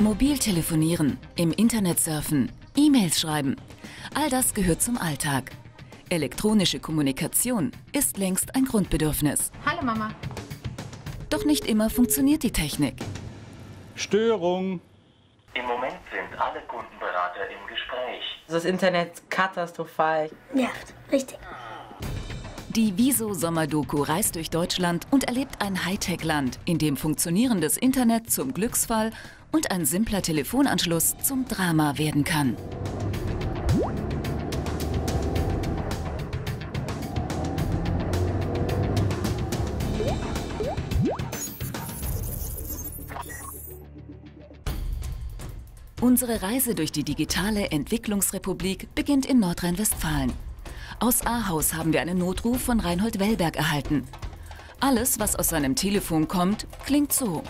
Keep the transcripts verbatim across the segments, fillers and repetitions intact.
Mobil telefonieren, im Internet surfen, E-Mails schreiben. All das gehört zum Alltag. Elektronische Kommunikation ist längst ein Grundbedürfnis. Hallo Mama. Doch nicht immer funktioniert die Technik. Störung. Im Moment sind alle Kundenberater im Gespräch. Das Internet ist katastrophal. Nervt, richtig. Die Wieso Sommerdoku reist durch Deutschland und erlebt ein Hightech-Land, in dem funktionierendes Internet zum Glücksfall und ein simpler Telefonanschluss zum Drama werden kann. Unsere Reise durch die digitale Entwicklungsrepublik beginnt in Nordrhein-Westfalen. Aus Ahaus haben wir einen Notruf von Reinhold Wellberg erhalten. Alles, was aus seinem Telefon kommt, klingt so.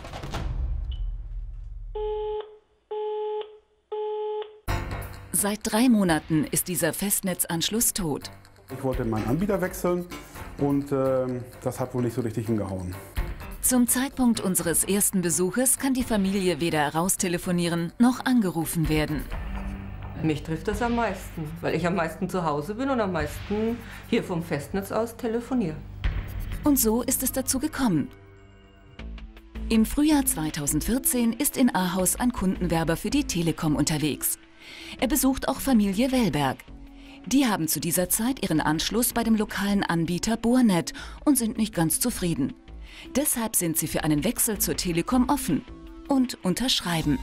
Seit drei Monaten ist dieser Festnetzanschluss tot. Ich wollte meinen Anbieter wechseln und äh, das hat wohl nicht so richtig hingehauen. Zum Zeitpunkt unseres ersten Besuches kann die Familie weder raustelefonieren noch angerufen werden. Mich trifft das am meisten, weil ich am meisten zu Hause bin und am meisten hier vom Festnetz aus telefoniere. Und so ist es dazu gekommen. Im Frühjahr zweitausendvierzehn ist in Ahaus ein Kundenwerber für die Telekom unterwegs. Er besucht auch Familie Wellberg. Die haben zu dieser Zeit ihren Anschluss bei dem lokalen Anbieter Bohrnet und sind nicht ganz zufrieden. Deshalb sind sie für einen Wechsel zur Telekom offen und unterschreiben.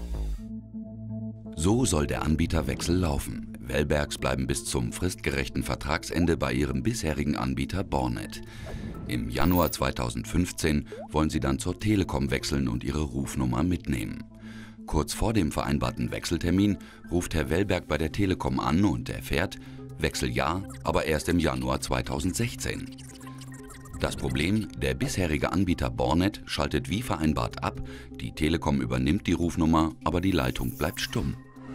So soll der Anbieterwechsel laufen. Wellbergs bleiben bis zum fristgerechten Vertragsende bei ihrem bisherigen Anbieter Bohrnet. Im Januar zweitausendfünfzehn wollen sie dann zur Telekom wechseln und ihre Rufnummer mitnehmen. Kurz vor dem vereinbarten Wechseltermin ruft Herr Wellberg bei der Telekom an und erfährt, Wechsel ja, aber erst im Januar zweitausendsechzehn. Das Problem, der bisherige Anbieter Bohrnet schaltet wie vereinbart ab, die Telekom übernimmt die Rufnummer, aber die Leitung bleibt stumm.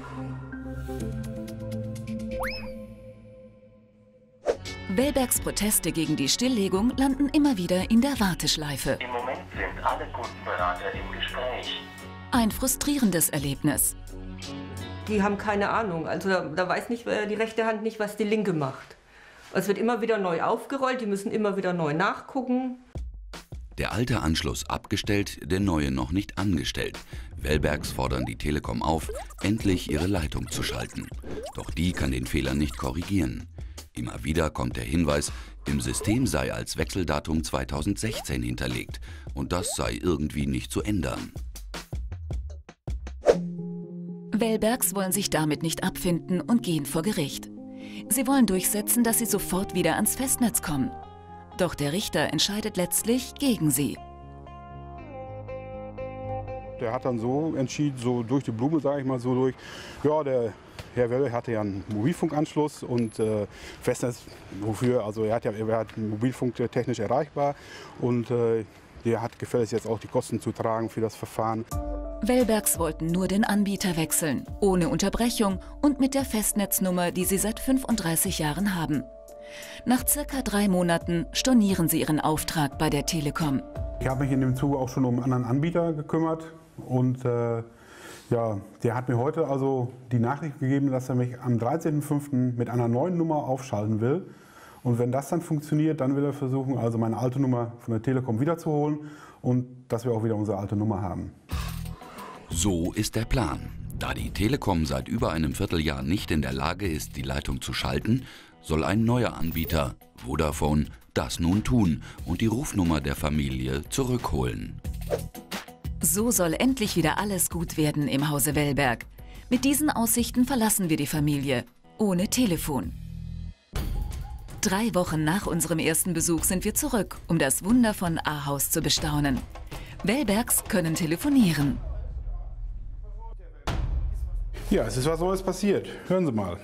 Wellbergs Proteste gegen die Stilllegung landen immer wieder in der Warteschleife. Im Moment sind alle Kundenberater im Gespräch. Ein frustrierendes Erlebnis. Die haben keine Ahnung, also da, da weiß nicht, die rechte Hand nicht, was die linke macht. Es wird immer wieder neu aufgerollt, die müssen immer wieder neu nachgucken. Der alte Anschluss abgestellt, der neue noch nicht angestellt. Wellbergs fordern die Telekom auf, endlich ihre Leitung zu schalten. Doch die kann den Fehler nicht korrigieren. Immer wieder kommt der Hinweis, im System sei als Wechseldatum zweitausendsechzehn hinterlegt und das sei irgendwie nicht zu ändern. Wellbergs wollen sich damit nicht abfinden und gehen vor Gericht. Sie wollen durchsetzen, dass sie sofort wieder ans Festnetz kommen. Doch der Richter entscheidet letztlich gegen sie. Der hat dann so entschieden, so durch die Blume, sage ich mal so durch, ja, der Herr Wellberg hatte ja einen Mobilfunkanschluss und äh, Festnetz, wofür, also er hat ja er hat Mobilfunk technisch erreichbar und äh, der hat gefälligst jetzt auch die Kosten zu tragen für das Verfahren. Wellbergs wollten nur den Anbieter wechseln, ohne Unterbrechung und mit der Festnetznummer, die sie seit fünfunddreißig Jahren haben. Nach circa drei Monaten stornieren sie ihren Auftrag bei der Telekom. Ich habe mich in dem Zuge auch schon um einen anderen Anbieter gekümmert und äh, ja, der hat mir heute also die Nachricht gegeben, dass er mich am dreizehnten fünften mit einer neuen Nummer aufschalten will. Und wenn das dann funktioniert, dann will er versuchen, also meine alte Nummer von der Telekom wiederzuholen und dass wir auch wieder unsere alte Nummer haben. So ist der Plan. Da die Telekom seit über einem Vierteljahr nicht in der Lage ist, die Leitung zu schalten, soll ein neuer Anbieter, Vodafone, das nun tun und die Rufnummer der Familie zurückholen. So soll endlich wieder alles gut werden im Hause Wellberg. Mit diesen Aussichten verlassen wir die Familie, ohne Telefon. Drei Wochen nach unserem ersten Besuch sind wir zurück, um das Wunder von Ahaus zu bestaunen. Wellbergs können telefonieren. Ja, es ist was Neues passiert. Hören Sie mal.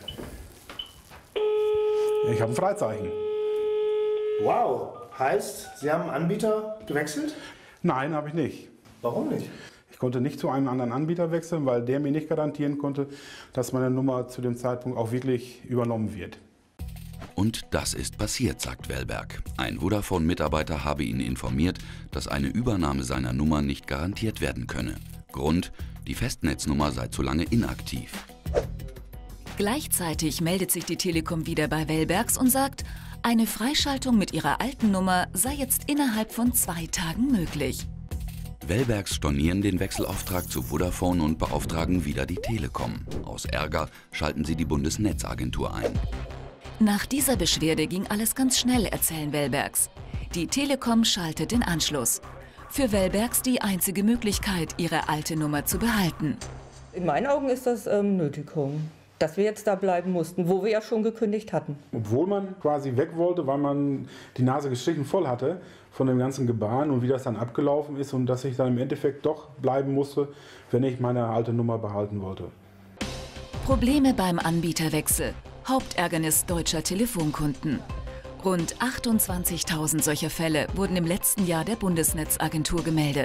Ich habe ein Freizeichen. Wow, heißt, Sie haben einen Anbieter gewechselt? Nein, habe ich nicht. Warum nicht? Ich konnte nicht zu einem anderen Anbieter wechseln, weil der mir nicht garantieren konnte, dass meine Nummer zu dem Zeitpunkt auch wirklich übernommen wird. Und das ist passiert, sagt Wellberg. Ein Vodafone-Mitarbeiter habe ihn informiert, dass eine Übernahme seiner Nummer nicht garantiert werden könne. Grund: Die Festnetznummer sei zu lange inaktiv. Gleichzeitig meldet sich die Telekom wieder bei Wellbergs und sagt, eine Freischaltung mit ihrer alten Nummer sei jetzt innerhalb von zwei Tagen möglich. Wellbergs stornieren den Wechselauftrag zu Vodafone und beauftragen wieder die Telekom. Aus Ärger schalten sie die Bundesnetzagentur ein. Nach dieser Beschwerde ging alles ganz schnell, erzählen Wellbergs. Die Telekom schaltet den Anschluss. Für Wellbergs die einzige Möglichkeit, ihre alte Nummer zu behalten. In meinen Augen ist das ähm, Nötigung, dass wir jetzt da bleiben mussten, wo wir ja schon gekündigt hatten. Obwohl man quasi weg wollte, weil man die Nase gestrichen voll hatte von dem ganzen Gebaren und wie das dann abgelaufen ist und dass ich dann im Endeffekt doch bleiben musste, wenn ich meine alte Nummer behalten wollte. Probleme beim Anbieterwechsel. Hauptärgernis deutscher Telefonkunden. Rund achtundzwanzigtausend solcher Fälle wurden im letzten Jahr der Bundesnetzagentur gemeldet.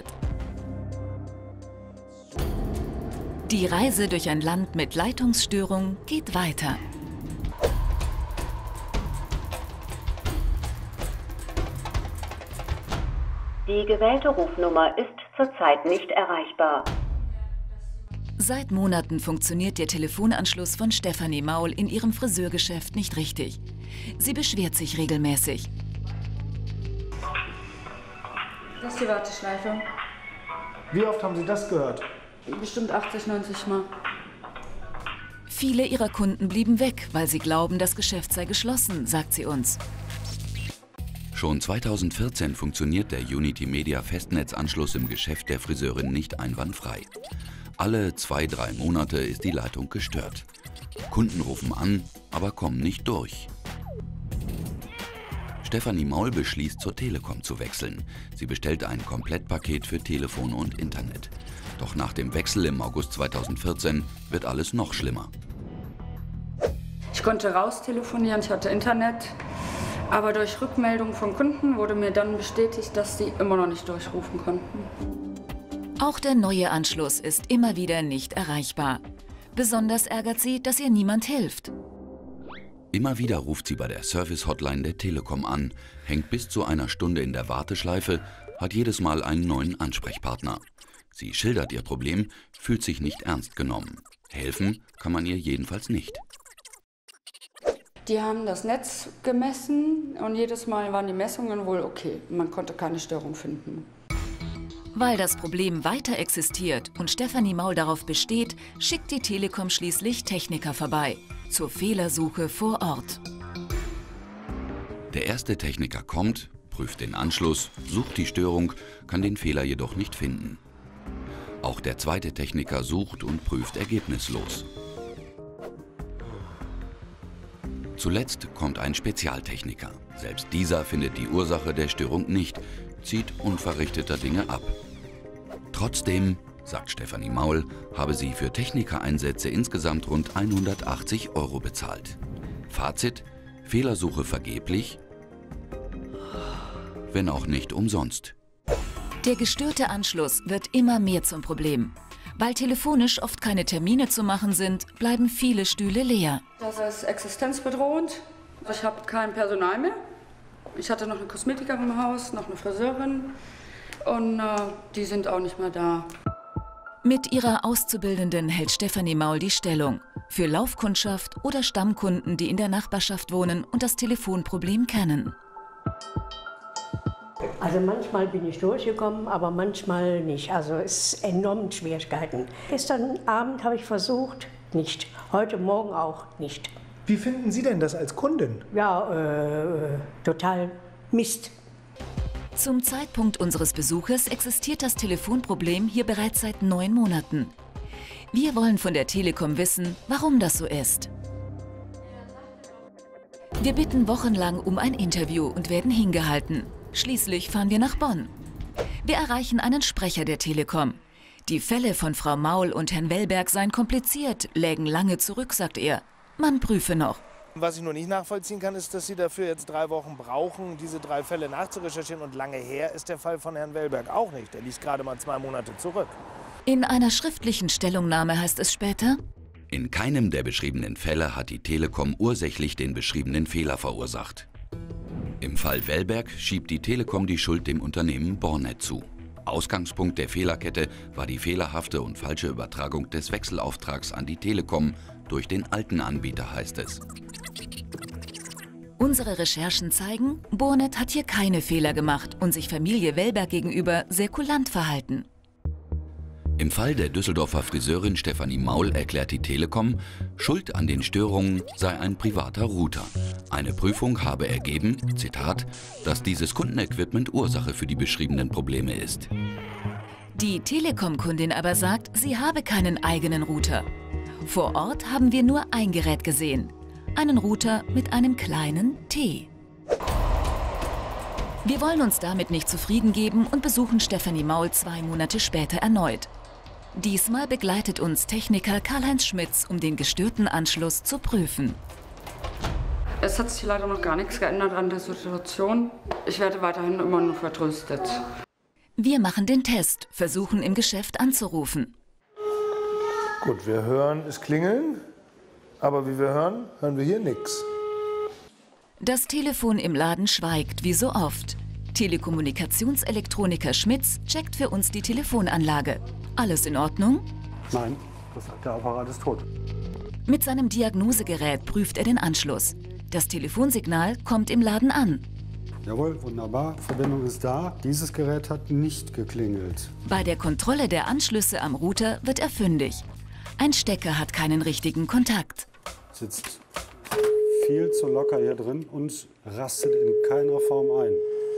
Die Reise durch ein Land mit Leitungsstörung geht weiter. Die gewählte Rufnummer ist zurzeit nicht erreichbar. Seit Monaten funktioniert der Telefonanschluss von Stefanie Maul in ihrem Friseurgeschäft nicht richtig. Sie beschwert sich regelmäßig. Das ist die Warteschleife. Wie oft haben Sie das gehört? Bestimmt achtzig, neunzig Mal. Viele ihrer Kunden blieben weg, weil sie glauben, das Geschäft sei geschlossen, sagt sie uns. Schon zweitausendvierzehn funktioniert der Unity Media Festnetzanschluss im Geschäft der Friseurin nicht einwandfrei. Alle zwei, drei Monate ist die Leitung gestört. Kunden rufen an, aber kommen nicht durch. Stefanie Maul beschließt, zur Telekom zu wechseln. Sie bestellt ein Komplettpaket für Telefon und Internet. Doch nach dem Wechsel im August zweitausendvierzehn wird alles noch schlimmer. Ich konnte raus telefonieren, ich hatte Internet. Aber durch Rückmeldung von Kunden wurde mir dann bestätigt, dass sie immer noch nicht durchrufen konnten. Auch der neue Anschluss ist immer wieder nicht erreichbar. Besonders ärgert sie, dass ihr niemand hilft. Immer wieder ruft sie bei der Service-Hotline der Telekom an, hängt bis zu einer Stunde in der Warteschleife, hat jedes Mal einen neuen Ansprechpartner. Sie schildert ihr Problem, fühlt sich nicht ernst genommen. Helfen kann man ihr jedenfalls nicht. Die haben das Netz gemessen und jedes Mal waren die Messungen wohl okay. Man konnte keine Störung finden. Weil das Problem weiter existiert und Stefanie Maul darauf besteht, schickt die Telekom schließlich Techniker vorbei. Zur Fehlersuche vor Ort. Der erste Techniker kommt, prüft den Anschluss, sucht die Störung, kann den Fehler jedoch nicht finden. Auch der zweite Techniker sucht und prüft ergebnislos. Zuletzt kommt ein Spezialtechniker. Selbst dieser findet die Ursache der Störung nicht, zieht unverrichteter Dinge ab. Trotzdem, sagt Stefanie Maul, habe sie für Technikereinsätze insgesamt rund hundertachtzig Euro bezahlt. Fazit: Fehlersuche vergeblich, wenn auch nicht umsonst. Der gestörte Anschluss wird immer mehr zum Problem. Weil telefonisch oft keine Termine zu machen sind, bleiben viele Stühle leer. Das ist existenzbedrohend. Ich habe kein Personal mehr. Ich hatte noch eine Kosmetikerin im Haus, noch eine Friseurin und äh, die sind auch nicht mehr da. Mit ihrer Auszubildenden hält Stefanie Maul die Stellung. Für Laufkundschaft oder Stammkunden, die in der Nachbarschaft wohnen und das Telefonproblem kennen. Also manchmal bin ich durchgekommen, aber manchmal nicht. Also es ist enorm Schwierigkeiten. Gestern Abend habe ich versucht, nicht. Heute Morgen auch nicht. Wie finden Sie denn das als Kundin? Ja, äh, total Mist. Zum Zeitpunkt unseres Besuches existiert das Telefonproblem hier bereits seit neun Monaten. Wir wollen von der Telekom wissen, warum das so ist. Wir bitten wochenlang um ein Interview und werden hingehalten. Schließlich fahren wir nach Bonn. Wir erreichen einen Sprecher der Telekom. Die Fälle von Frau Maul und Herrn Wellberg seien kompliziert, lägen lange zurück, sagt er. Man prüfe noch. Was ich nur nicht nachvollziehen kann, ist, dass Sie dafür jetzt drei Wochen brauchen, diese drei Fälle nachzurecherchieren. Und lange her ist der Fall von Herrn Wellberg auch nicht. Der liegt gerade mal zwei Monate zurück. In einer schriftlichen Stellungnahme heißt es später: In keinem der beschriebenen Fälle hat die Telekom ursächlich den beschriebenen Fehler verursacht. Im Fall Wellberg schiebt die Telekom die Schuld dem Unternehmen Bornet zu. Ausgangspunkt der Fehlerkette war die fehlerhafte und falsche Übertragung des Wechselauftrags an die Telekom durch den alten Anbieter, heißt es. Unsere Recherchen zeigen, Bornet hat hier keine Fehler gemacht und sich Familie Wellberg gegenüber sehr kulant verhalten. Im Fall der Düsseldorfer Friseurin Stefanie Maul erklärt die Telekom, Schuld an den Störungen sei ein privater Router. Eine Prüfung habe ergeben, Zitat, dass dieses Kundenequipment Ursache für die beschriebenen Probleme ist. Die Telekom-Kundin aber sagt, sie habe keinen eigenen Router. Vor Ort haben wir nur ein Gerät gesehen. Einen Router mit einem kleinen T. Wir wollen uns damit nicht zufrieden geben und besuchen Stefanie Maul zwei Monate später erneut. Diesmal begleitet uns Techniker Karl-Heinz Schmitz, um den gestörten Anschluss zu prüfen. Es hat sich leider noch gar nichts geändert an der Situation. Ich werde weiterhin immer nur vertröstet. Wir machen den Test, versuchen im Geschäft anzurufen. Gut, wir hören es klingeln, aber wie wir hören, hören wir hier nichts. Das Telefon im Laden schweigt, wie so oft. Telekommunikationselektroniker Schmitz checkt für uns die Telefonanlage. Alles in Ordnung? Nein, das, der Apparat ist tot. Mit seinem Diagnosegerät prüft er den Anschluss. Das Telefonsignal kommt im Laden an. Jawohl, wunderbar. Verbindung ist da. Dieses Gerät hat nicht geklingelt. Bei der Kontrolle der Anschlüsse am Router wird er fündig. Ein Stecker hat keinen richtigen Kontakt. Sitzt viel zu locker hier drin und rastet in keiner Form ein.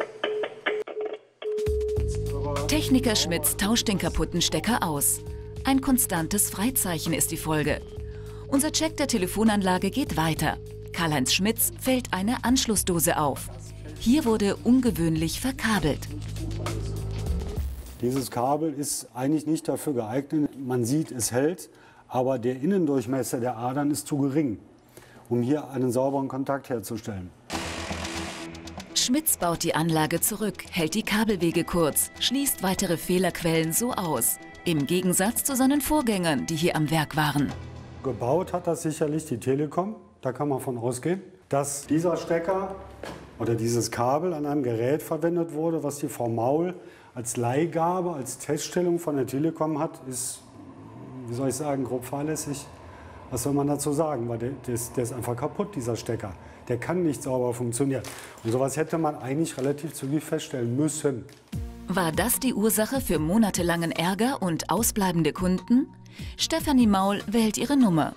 Techniker Schmitz tauscht den kaputten Stecker aus. Ein konstantes Freizeichen ist die Folge. Unser Check der Telefonanlage geht weiter. Karl-Heinz Schmitz fällt eine Anschlussdose auf. Hier wurde ungewöhnlich verkabelt. Dieses Kabel ist eigentlich nicht dafür geeignet. Man sieht, es hält, aber der Innendurchmesser der Adern ist zu gering, um hier einen sauberen Kontakt herzustellen. Schmitz baut die Anlage zurück, hält die Kabelwege kurz, schließt weitere Fehlerquellen so aus. Im Gegensatz zu seinen Vorgängern, die hier am Werk waren. Gebaut hat das sicherlich die Telekom. Da kann man von ausgehen, dass dieser Stecker oder dieses Kabel an einem Gerät verwendet wurde, was die Frau Maul als Leihgabe, als Teststellung von der Telekom hat, ist, wie soll ich sagen, grob fahrlässig. Was soll man dazu sagen? Weil der, der, ist, der ist einfach kaputt, dieser Stecker. Der kann nicht sauber funktionieren. Und sowas hätte man eigentlich relativ zügig feststellen müssen. War das die Ursache für monatelangen Ärger und ausbleibende Kunden? Stefanie Maul wählt ihre Nummer.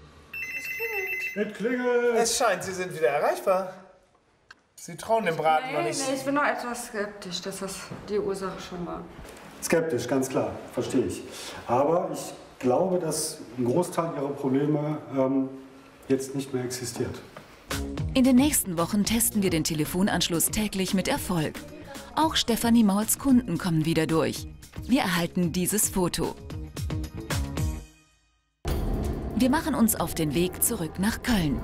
Es klingelt. Es scheint, Sie sind wieder erreichbar. Sie trauen dem Braten nee, noch nicht. Nee, ich bin noch etwas skeptisch, dass das die Ursache schon war. Skeptisch, ganz klar, verstehe ich. Aber ich glaube, dass ein Großteil Ihrer Probleme ähm, jetzt nicht mehr existiert. In den nächsten Wochen testen wir den Telefonanschluss täglich mit Erfolg. Auch Stefanie Mauls Kunden kommen wieder durch. Wir erhalten dieses Foto. Wir machen uns auf den Weg zurück nach Köln.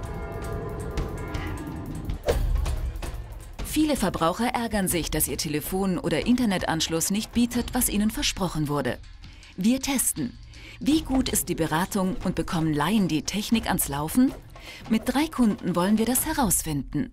Viele Verbraucher ärgern sich, dass ihr Telefon- oder Internetanschluss nicht bietet, was ihnen versprochen wurde. Wir testen. Wie gut ist die Beratung und bekommen Laien die Technik ans Laufen? Mit drei Kunden wollen wir das herausfinden.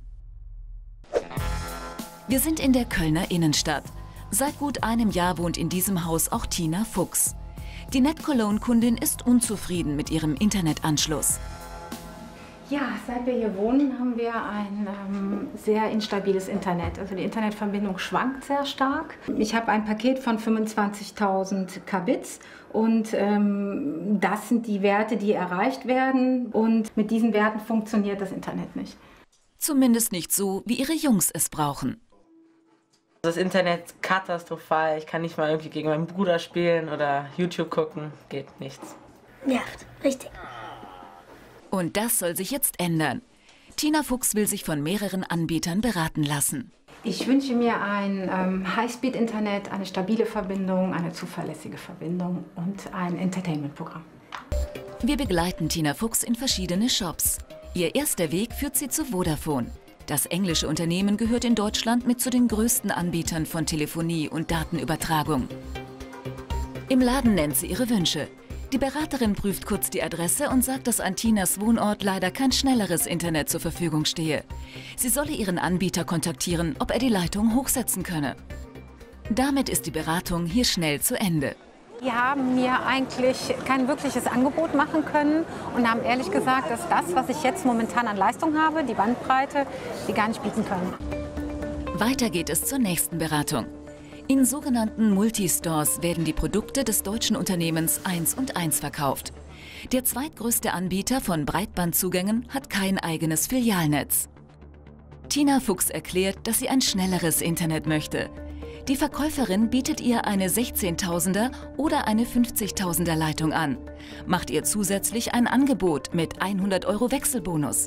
Wir sind in der Kölner Innenstadt. Seit gut einem Jahr wohnt in diesem Haus auch Tina Fuchs. Die NetCologne-Kundin ist unzufrieden mit ihrem Internetanschluss. Ja, seit wir hier wohnen, haben wir ein ähm, sehr instabiles Internet. Also die Internetverbindung schwankt sehr stark. Ich habe ein Paket von fünfundzwanzigtausend Kbits und ähm, das sind die Werte, die erreicht werden. Und mit diesen Werten funktioniert das Internet nicht. Zumindest nicht so, wie ihre Jungs es brauchen. Das Internet ist katastrophal. Ich kann nicht mal irgendwie gegen meinen Bruder spielen oder YouTube gucken. Geht nichts. Nervt, richtig. Und das soll sich jetzt ändern. Tina Fuchs will sich von mehreren Anbietern beraten lassen. Ich wünsche mir ein ähm, Highspeed-Internet, eine stabile Verbindung, eine zuverlässige Verbindung und ein Entertainment-Programm. Wir begleiten Tina Fuchs in verschiedene Shops. Ihr erster Weg führt sie zu Vodafone. Das englische Unternehmen gehört in Deutschland mit zu den größten Anbietern von Telefonie und Datenübertragung. Im Laden nennt sie ihre Wünsche. Die Beraterin prüft kurz die Adresse und sagt, dass an Tinas Wohnort leider kein schnelleres Internet zur Verfügung stehe. Sie solle ihren Anbieter kontaktieren, ob er die Leitung hochsetzen könne. Damit ist die Beratung hier schnell zu Ende. Die haben mir eigentlich kein wirkliches Angebot machen können und haben ehrlich gesagt, dass das, was ich jetzt momentan an Leistung habe, die Bandbreite, die gar nicht bieten können. Weiter geht es zur nächsten Beratung. In sogenannten Multistores werden die Produkte des deutschen Unternehmens eins und eins verkauft. Der zweitgrößte Anbieter von Breitbandzugängen hat kein eigenes Filialnetz. Tina Fuchs erklärt, dass sie ein schnelleres Internet möchte. Die Verkäuferin bietet ihr eine sechzehntausender oder eine fünfzigtausender Leitung an, macht ihr zusätzlich ein Angebot mit hundert Euro Wechselbonus.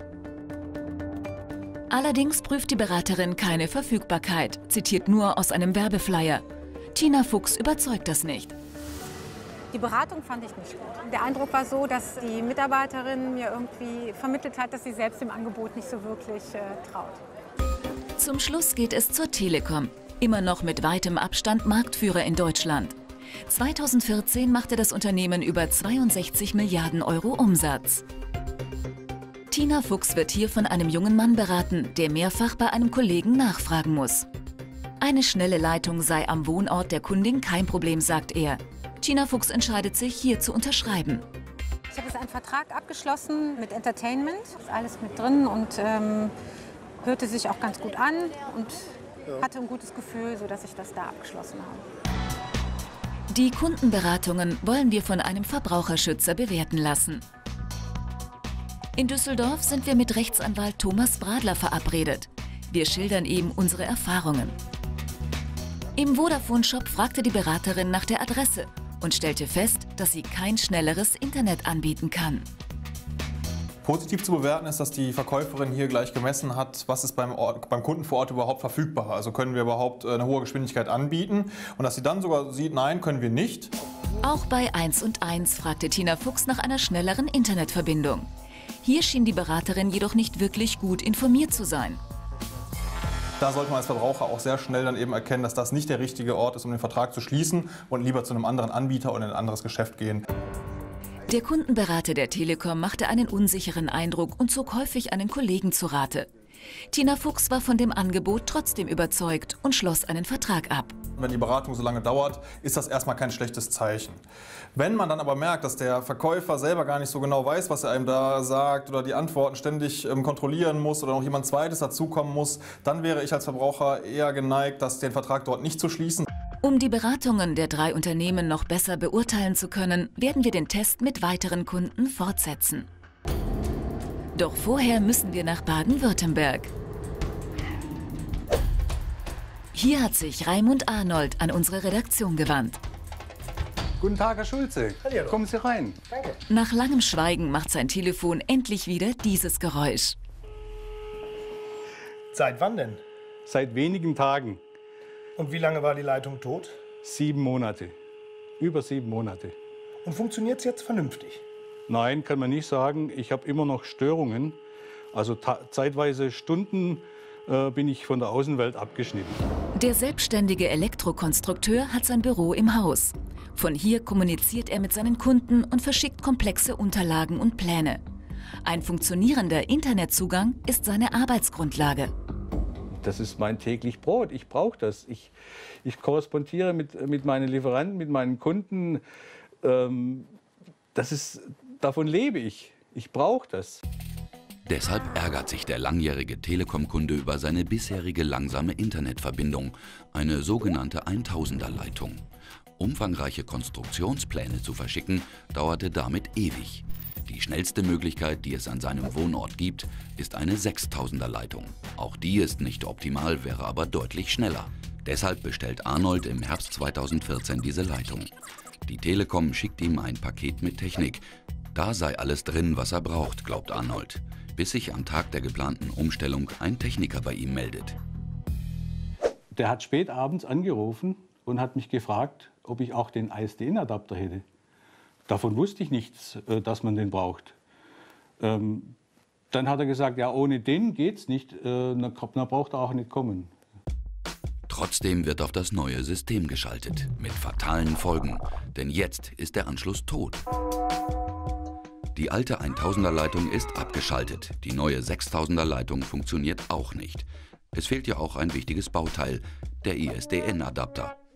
Allerdings prüft die Beraterin keine Verfügbarkeit, zitiert nur aus einem Werbeflyer. Tina Fuchs überzeugt das nicht. Die Beratung fand ich nicht gut. Der Eindruck war so, dass die Mitarbeiterin mir irgendwie vermittelt hat, dass sie selbst dem Angebot nicht so wirklich äh, traut. Zum Schluss geht es zur Telekom. Immer noch mit weitem Abstand Marktführer in Deutschland. zweitausendvierzehn machte das Unternehmen über zweiundsechzig Milliarden Euro Umsatz. Tina Fuchs wird hier von einem jungen Mann beraten, der mehrfach bei einem Kollegen nachfragen muss. Eine schnelle Leitung sei am Wohnort der Kundin kein Problem, sagt er. Tina Fuchs entscheidet sich, hier zu unterschreiben. Ich habe jetzt einen Vertrag abgeschlossen mit Entertainment. Ist alles mit drin und ähm, hörte sich auch ganz gut an. Und hatte ein gutes Gefühl, sodass ich das da abgeschlossen habe. Die Kundenberatungen wollen wir von einem Verbraucherschützer bewerten lassen. In Düsseldorf sind wir mit Rechtsanwalt Thomas Bradler verabredet. Wir schildern ihm unsere Erfahrungen. Im Vodafone-Shop fragte die Beraterin nach der Adresse und stellte fest, dass sie kein schnelleres Internet anbieten kann. Positiv zu bewerten ist, dass die Verkäuferin hier gleich gemessen hat, was ist beim, Ort, beim Kunden vor Ort überhaupt verfügbar. Also können wir überhaupt eine hohe Geschwindigkeit anbieten. Und dass sie dann sogar sieht, nein, können wir nicht. Auch bei eins und eins fragte Tina Fuchs nach einer schnelleren Internetverbindung. Hier schien die Beraterin jedoch nicht wirklich gut informiert zu sein. Da sollte man als Verbraucher auch sehr schnell dann eben erkennen, dass das nicht der richtige Ort ist, um den Vertrag zu schließen und lieber zu einem anderen Anbieter oder in ein anderes Geschäft gehen. Der Kundenberater der Telekom machte einen unsicheren Eindruck und zog häufig einen Kollegen zu Rate. Tina Fuchs war von dem Angebot trotzdem überzeugt und schloss einen Vertrag ab. Wenn die Beratung so lange dauert, ist das erstmal kein schlechtes Zeichen. Wenn man dann aber merkt, dass der Verkäufer selber gar nicht so genau weiß, was er einem da sagt oder die Antworten ständig ähm, kontrollieren muss oder noch jemand Zweites dazukommen muss, dann wäre ich als Verbraucher eher geneigt, das, den Vertrag dort nicht zu schließen. Um die Beratungen der drei Unternehmen noch besser beurteilen zu können, werden wir den Test mit weiteren Kunden fortsetzen. Doch vorher müssen wir nach Baden-Württemberg. Hier hat sich Raimund Arnold an unsere Redaktion gewandt. Guten Tag, Herr Schulze. Hallo. Kommen Sie rein. Danke. Nach langem Schweigen macht sein Telefon endlich wieder dieses Geräusch. Seit wann denn? Seit wenigen Tagen. Und wie lange war die Leitung tot? Sieben Monate. Über sieben Monate. Und funktioniert es jetzt vernünftig? Nein, kann man nicht sagen. Ich habe immer noch Störungen. Also zeitweise Stunden äh, bin ich von der Außenwelt abgeschnitten. Der selbstständige Elektrokonstrukteur hat sein Büro im Haus. Von hier kommuniziert er mit seinen Kunden und verschickt komplexe Unterlagen und Pläne. Ein funktionierender Internetzugang ist seine Arbeitsgrundlage. Das ist mein täglich Brot. Ich brauche das. Ich, ich korrespondiere mit, mit meinen Lieferanten, mit meinen Kunden. Ähm, das ist, davon lebe ich. Ich brauche das. Deshalb ärgert sich der langjährige Telekom-Kunde über seine bisherige langsame Internetverbindung, eine sogenannte tausender Leitung. Umfangreiche Konstruktionspläne zu verschicken, dauerte damit ewig. Die schnellste Möglichkeit, die es an seinem Wohnort gibt, ist eine sechstausender Leitung. Auch die ist nicht optimal, wäre aber deutlich schneller. Deshalb bestellt Arnold im Herbst zweitausendvierzehn diese Leitung. Die Telekom schickt ihm ein Paket mit Technik. Da sei alles drin, was er braucht, glaubt Arnold, bis sich am Tag der geplanten Umstellung ein Techniker bei ihm meldet. Der hat spät abends angerufen und hat mich gefragt, ob ich auch den I S D N-Adapter hätte. Davon wusste ich nichts, dass man den braucht. Ähm, dann hat er gesagt, ja, ohne den geht's nicht, äh, dann braucht er auch nicht kommen. Trotzdem wird auf das neue System geschaltet, mit fatalen Folgen, denn jetzt ist der Anschluss tot. Die alte tausender Leitung ist abgeschaltet, die neue sechstausender Leitung funktioniert auch nicht. Es fehlt ja auch ein wichtiges Bauteil, der I S D N-Adapter.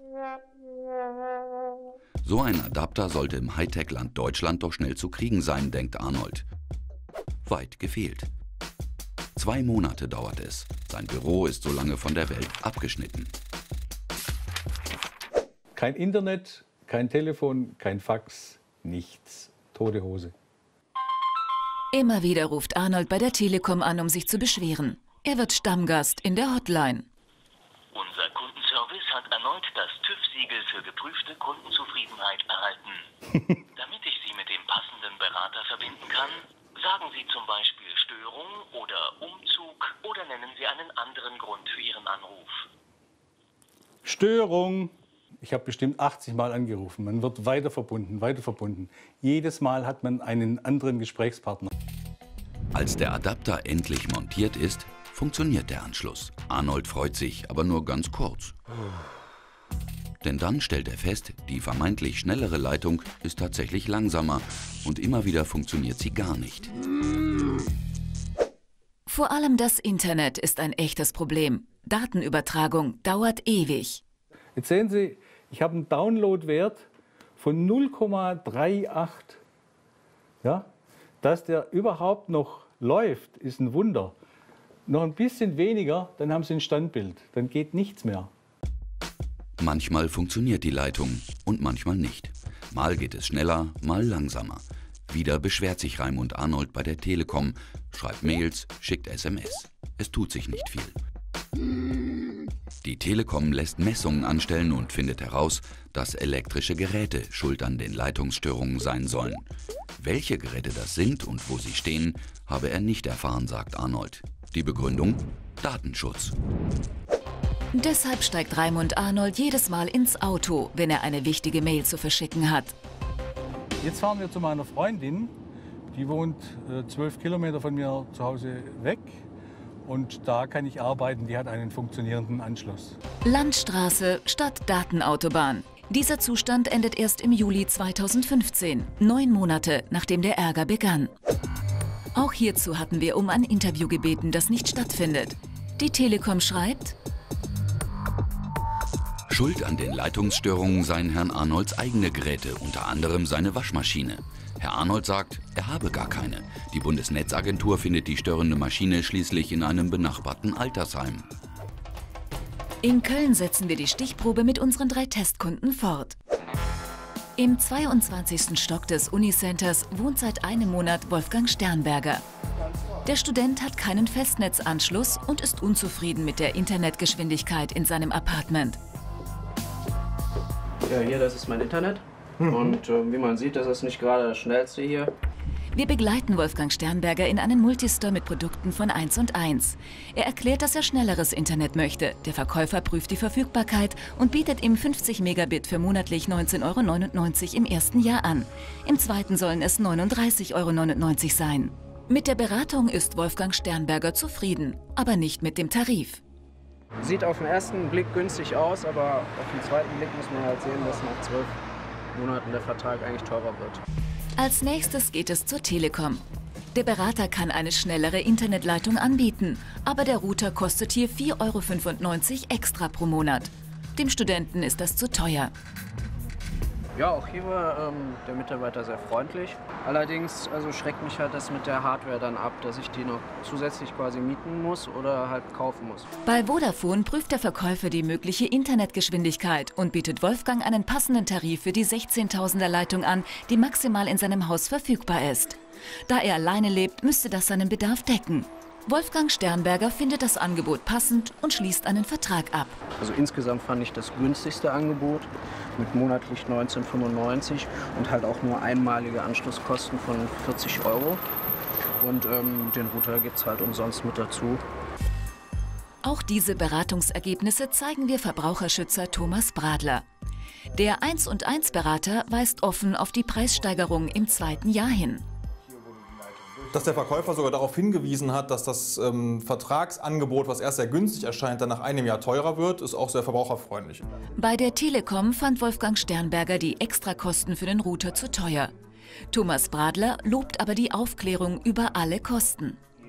So ein Adapter sollte im Hightech-Land Deutschland doch schnell zu kriegen sein, denkt Arnold. Weit gefehlt. Zwei Monate dauert es. Sein Büro ist so lange von der Welt abgeschnitten. Kein Internet, kein Telefon, kein Fax, nichts. Tote Hose. Immer wieder ruft Arnold bei der Telekom an, um sich zu beschweren. Er wird Stammgast in der Hotline. Unser Kundenservice hat erneut das TÜV-Siegel für geprüfte Kundenzufriedenheit erhalten. Damit ich Sie mit dem passenden Berater verbinden kann, sagen Sie zum Beispiel Störung oder Umzug oder nennen Sie einen anderen Grund für Ihren Anruf. Störung. Ich habe bestimmt achtzig Mal angerufen. Man wird weiter verbunden, weiter verbunden. Jedes Mal hat man einen anderen Gesprächspartner. Als der Adapter endlich montiert ist, funktioniert der Anschluss. Arnold freut sich, aber nur ganz kurz. Denn dann stellt er fest, die vermeintlich schnellere Leitung ist tatsächlich langsamer und immer wieder funktioniert sie gar nicht. Vor allem das Internet ist ein echtes Problem. Datenübertragung dauert ewig. Jetzt sehen Sie, ich habe einen Downloadwert von null Komma achtunddreißig. Ja? Dass der überhaupt noch läuft, ist ein Wunder. Noch ein bisschen weniger, dann haben Sie ein Standbild. Dann geht nichts mehr. Manchmal funktioniert die Leitung und manchmal nicht. Mal geht es schneller, mal langsamer. Wieder beschwert sich Raimund Arnold bei der Telekom, schreibt Mails, schickt S M S. Es tut sich nicht viel. Die Telekom lässt Messungen anstellen und findet heraus, dass elektrische Geräte schuld an den Leitungsstörungen sein sollen. Welche Geräte das sind und wo sie stehen, habe er nicht erfahren, sagt Arnold. Die Begründung? Datenschutz. Deshalb steigt Raimund Arnold jedes Mal ins Auto, wenn er eine wichtige Mail zu verschicken hat. Jetzt fahren wir zu meiner Freundin. Die wohnt zwölf äh, Kilometer von mir zu Hause weg. Und da kann ich arbeiten, die hat einen funktionierenden Anschluss. Landstraße statt Datenautobahn. Dieser Zustand endet erst im Juli zweitausendfünfzehn, neun Monate nachdem der Ärger begann. Auch hierzu hatten wir um ein Interview gebeten, das nicht stattfindet. Die Telekom schreibt: Schuld an den Leitungsstörungen seien Herrn Arnolds eigene Geräte, unter anderem seine Waschmaschine. Herr Arnold sagt, er habe gar keine. Die Bundesnetzagentur findet die störende Maschine schließlich in einem benachbarten Altersheim. In Köln setzen wir die Stichprobe mit unseren drei Testkunden fort. Im zweiundzwanzigsten Stock des Unicenters wohnt seit einem Monat Wolfgang Sternberger. Der Student hat keinen Festnetzanschluss und ist unzufrieden mit der Internetgeschwindigkeit in seinem Apartment. Ja, hier, das ist mein Internet. Mhm. Und äh, wie man sieht, das ist nicht gerade das schnellste hier. Wir begleiten Wolfgang Sternberger in einen Multistore mit Produkten von eins und eins. Er erklärt, dass er schnelleres Internet möchte. Der Verkäufer prüft die Verfügbarkeit und bietet ihm fünfzig Megabit für monatlich neunzehn Euro neunundneunzig im ersten Jahr an. Im zweiten sollen es neununddreißig Euro neunundneunzig sein. Mit der Beratung ist Wolfgang Sternberger zufrieden, aber nicht mit dem Tarif. Sieht auf den ersten Blick günstig aus, aber auf den zweiten Blick muss man halt sehen, dass nach zwölf Monaten der Vertrag eigentlich teurer wird. Als nächstes geht es zur Telekom. Der Berater kann eine schnellere Internetleitung anbieten, aber der Router kostet hier vier Euro fünfundneunzig extra pro Monat. Dem Studenten ist das zu teuer. Ja, auch hier war ähm, der Mitarbeiter sehr freundlich. Allerdings also schreckt mich halt das mit der Hardware dann ab, dass ich die noch zusätzlich quasi mieten muss oder halt kaufen muss. Bei Vodafone prüft der Verkäufer die mögliche Internetgeschwindigkeit und bietet Wolfgang einen passenden Tarif für die sechzehntausender Leitung an, die maximal in seinem Haus verfügbar ist. Da er alleine lebt, müsste das seinen Bedarf decken. Wolfgang Sternberger findet das Angebot passend und schließt einen Vertrag ab. Also insgesamt fand ich das günstigste Angebot mit monatlich neunzehn Euro fünfundneunzig und halt auch nur einmalige Anschlusskosten von vierzig Euro. Und ähm, den Router gibt es halt umsonst mit dazu. Auch diese Beratungsergebnisse zeigen wir Verbraucherschützer Thomas Bradler. Der eins und eins Berater weist offen auf die Preissteigerung im zweiten Jahr hin. Dass der Verkäufer sogar darauf hingewiesen hat, dass das ähm, Vertragsangebot, was erst sehr günstig erscheint, dann nach einem Jahr teurer wird, ist auch sehr verbraucherfreundlich. Bei der Telekom fand Wolfgang Sternberger die Extrakosten für den Router zu teuer. Thomas Bradler lobt aber die Aufklärung über alle Kosten.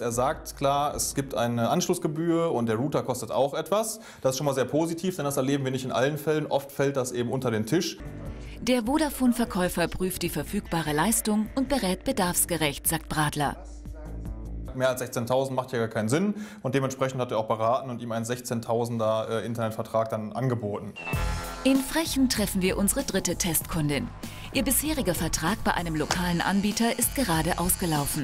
Er sagt klar, es gibt eine Anschlussgebühr und der Router kostet auch etwas. Das ist schon mal sehr positiv, denn das erleben wir nicht in allen Fällen. Oft fällt das eben unter den Tisch. Der Vodafone-Verkäufer prüft die verfügbare Leistung und berät bedarfsgerecht, sagt Bradler. Mehr als sechzehntausend macht ja gar keinen Sinn und dementsprechend hat er auch beraten und ihm einen sechzehntausender Internetvertrag dann angeboten. In Frechen treffen wir unsere dritte Testkundin. Ihr bisheriger Vertrag bei einem lokalen Anbieter ist gerade ausgelaufen.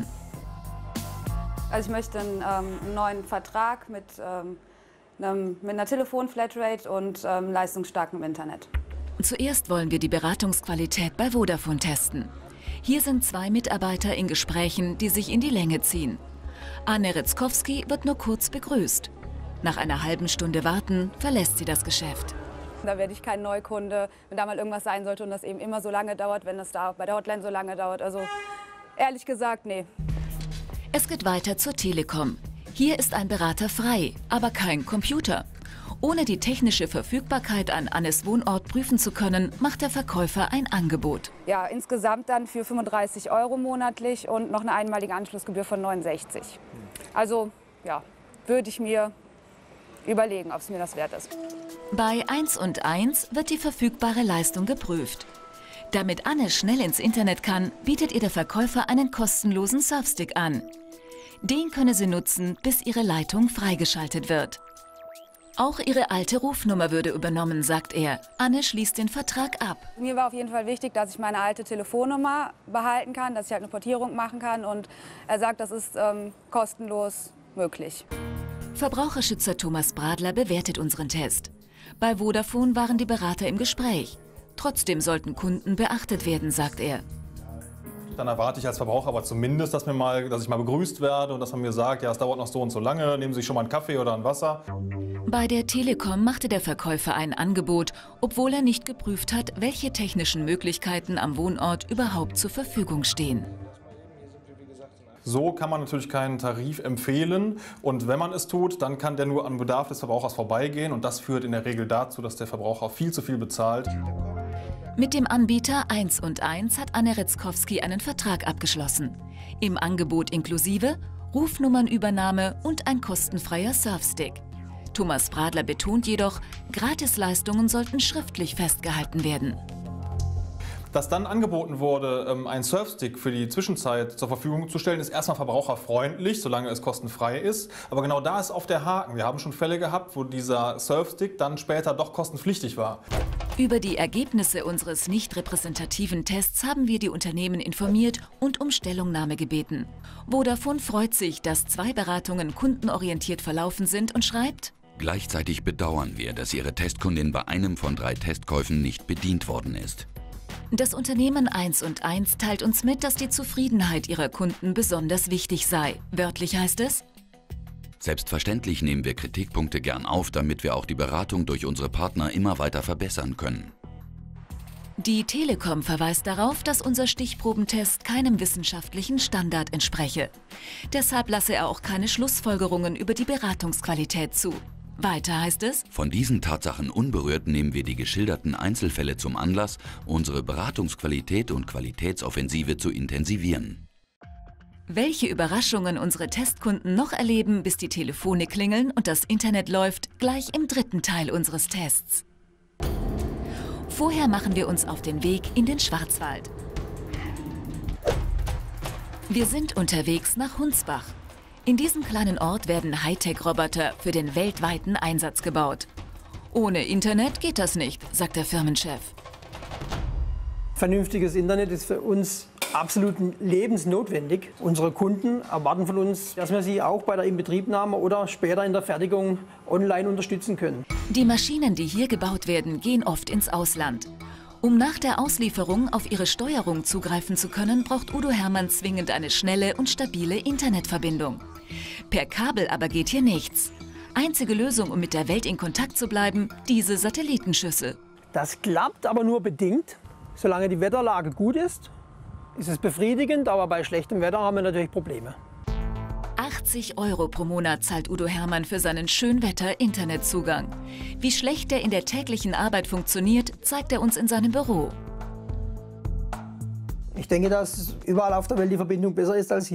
Also ich möchte einen, ähm, einen neuen Vertrag mit, ähm, einem, mit einer Telefon-Flatrate und ähm, leistungsstarkem Internet. Zuerst wollen wir die Beratungsqualität bei Vodafone testen. Hier sind zwei Mitarbeiter in Gesprächen, die sich in die Länge ziehen. Anne Ritzkowski wird nur kurz begrüßt. Nach einer halben Stunde Warten verlässt sie das Geschäft. Da werde ich kein Neukunde, wenn da mal irgendwas sein sollte und das eben immer so lange dauert, wenn das da bei der Hotline so lange dauert. Also ehrlich gesagt, nee. Es geht weiter zur Telekom. Hier ist ein Berater frei, aber kein Computer. Ohne die technische Verfügbarkeit an Annes Wohnort prüfen zu können, macht der Verkäufer ein Angebot. Ja, insgesamt dann für fünfunddreißig Euro monatlich und noch eine einmalige Anschlussgebühr von neunundsechzig. Also ja, würde ich mir überlegen, ob es mir das wert ist. Bei eins und eins wird die verfügbare Leistung geprüft. Damit Anne schnell ins Internet kann, bietet ihr der Verkäufer einen kostenlosen Surfstick an. Den könne sie nutzen, bis ihre Leitung freigeschaltet wird. Auch ihre alte Rufnummer würde übernommen, sagt er. Anne schließt den Vertrag ab. Mir war auf jeden Fall wichtig, dass ich meine alte Telefonnummer behalten kann, dass ich halt eine Portierung machen kann. Und er sagt, das ist ähm, kostenlos möglich. Verbraucherschützer Thomas Bradler bewertet unseren Test. Bei Vodafone waren die Berater im Gespräch. Trotzdem sollten Kunden beachtet werden, sagt er. Dann erwarte ich als Verbraucher aber zumindest, dass, mir mal, dass ich mal begrüßt werde und dass man mir sagt, ja, es dauert noch so und so lange, nehmen Sie sich schon mal einen Kaffee oder ein Wasser. Bei der Telekom machte der Verkäufer ein Angebot, obwohl er nicht geprüft hat, welche technischen Möglichkeiten am Wohnort überhaupt zur Verfügung stehen. So kann man natürlich keinen Tarif empfehlen und wenn man es tut, dann kann der nur am Bedarf des Verbrauchers vorbeigehen und das führt in der Regel dazu, dass der Verbraucher viel zu viel bezahlt. Mit dem Anbieter eins und eins hat Anne Ritzkowski einen Vertrag abgeschlossen. Im Angebot inklusive Rufnummernübernahme und ein kostenfreier Surfstick. Thomas Bradler betont jedoch, Gratisleistungen sollten schriftlich festgehalten werden. Dass dann angeboten wurde, einen Surfstick für die Zwischenzeit zur Verfügung zu stellen, ist erstmal verbraucherfreundlich, solange es kostenfrei ist. Aber genau da ist oft der Haken. Wir haben schon Fälle gehabt, wo dieser Surfstick dann später doch kostenpflichtig war. Über die Ergebnisse unseres nicht repräsentativen Tests haben wir die Unternehmen informiert und um Stellungnahme gebeten. Vodafone freut sich, dass zwei Beratungen kundenorientiert verlaufen sind und schreibt: Gleichzeitig bedauern wir, dass Ihre Testkundin bei einem von drei Testkäufen nicht bedient worden ist. Das Unternehmen eins und eins teilt uns mit, dass die Zufriedenheit ihrer Kunden besonders wichtig sei. Wörtlich heißt es: Selbstverständlich nehmen wir Kritikpunkte gern auf, damit wir auch die Beratung durch unsere Partner immer weiter verbessern können. Die Telekom verweist darauf, dass unser Stichprobentest keinem wissenschaftlichen Standard entspreche. Deshalb lasse er auch keine Schlussfolgerungen über die Beratungsqualität zu. Weiter heißt es: Von diesen Tatsachen unberührt nehmen wir die geschilderten Einzelfälle zum Anlass, unsere Beratungsqualität und Qualitätsoffensive zu intensivieren. Welche Überraschungen unsere Testkunden noch erleben, bis die Telefone klingeln und das Internet läuft, gleich im dritten Teil unseres Tests. Vorher machen wir uns auf den Weg in den Schwarzwald. Wir sind unterwegs nach Hunsbach. In diesem kleinen Ort werden Hightech-Roboter für den weltweiten Einsatz gebaut. Ohne Internet geht das nicht, sagt der Firmenchef. Vernünftiges Internet ist für uns absolut lebensnotwendig. Unsere Kunden erwarten von uns, dass wir sie auch bei der Inbetriebnahme oder später in der Fertigung online unterstützen können. Die Maschinen, die hier gebaut werden, gehen oft ins Ausland. Um nach der Auslieferung auf ihre Steuerung zugreifen zu können, braucht Udo Hermann zwingend eine schnelle und stabile Internetverbindung. Per Kabel aber geht hier nichts. Einzige Lösung, um mit der Welt in Kontakt zu bleiben, diese Satellitenschüssel. Das klappt aber nur bedingt. Solange die Wetterlage gut ist, ist es befriedigend, aber bei schlechtem Wetter haben wir natürlich Probleme. achtzig Euro pro Monat zahlt Udo Hermann für seinen Schönwetter-Internetzugang. Wie schlecht er in der täglichen Arbeit funktioniert, zeigt er uns in seinem Büro. Ich denke, dass überall auf der Welt die Verbindung besser ist als hier.